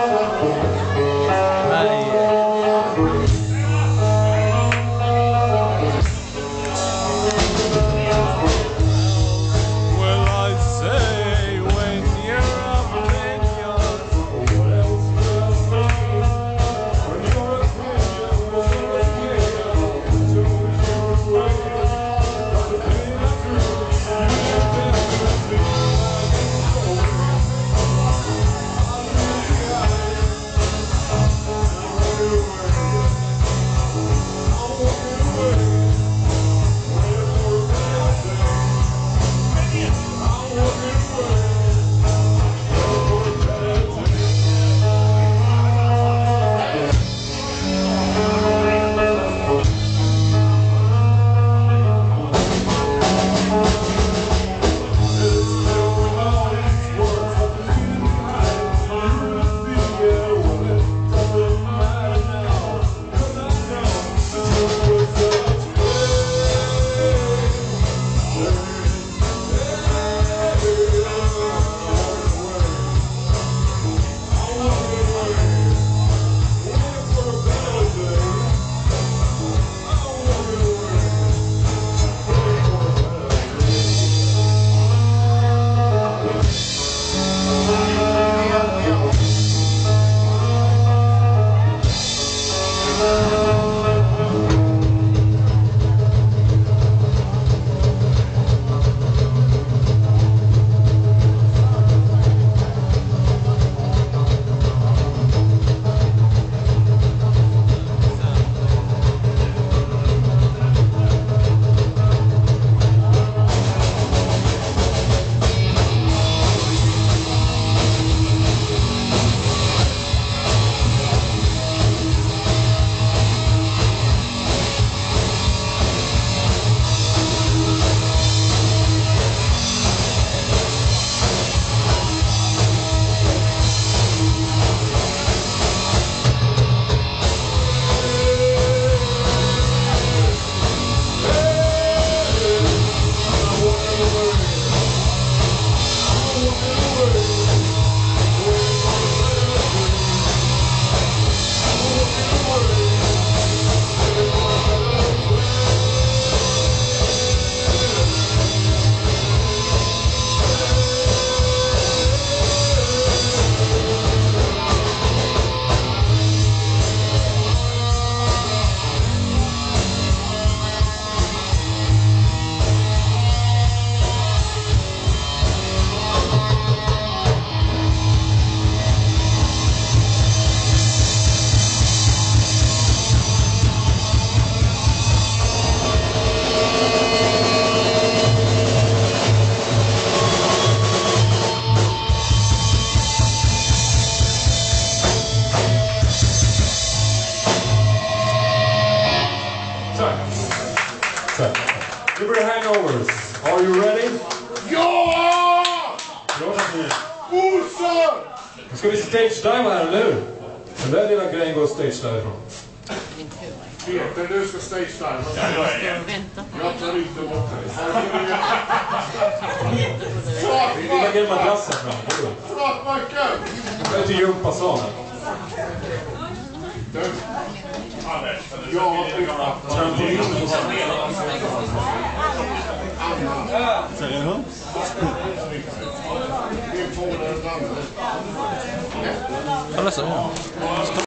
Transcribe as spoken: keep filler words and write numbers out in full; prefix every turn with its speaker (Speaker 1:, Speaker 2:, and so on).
Speaker 1: Nu blir det hangovers. Are you ready?
Speaker 2: Ja!
Speaker 1: Bra att ni är.
Speaker 2: Olsson!
Speaker 1: Nu ska vi stage-diva här, eller hur? Den där lilla grejen går stage-diva ifrån.
Speaker 2: Peter, du ska stage-diva.
Speaker 3: Ja, jag är det.
Speaker 2: Jag tar inte bort dig.
Speaker 1: Vi lägger madrassen fram.
Speaker 2: Fratbacken!
Speaker 1: Jag är till gympasalen.
Speaker 2: Du. Ja, trampolin.
Speaker 4: Säger du?
Speaker 2: Min får den andra.
Speaker 4: Kolla så.